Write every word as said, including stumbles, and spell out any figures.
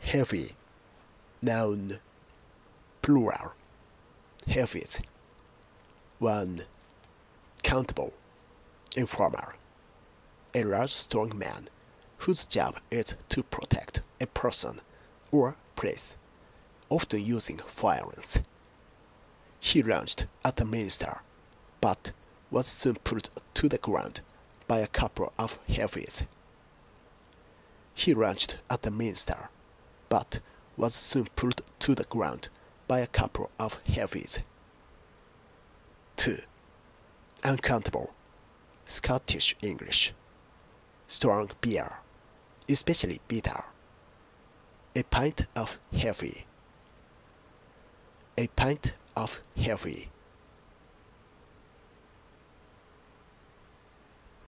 heavy, noun, plural, heavies. one. Countable, informal, a large strong man whose job is to protect a person or place, often using violence. He lunged at the minister, but was soon put to the ground by a couple of heavies. He lunged at the minister, but was soon put to the ground by a couple of heavies. two. Uncountable, Scottish English, strong beer, especially bitter, a pint of heavy, a pint of heavy.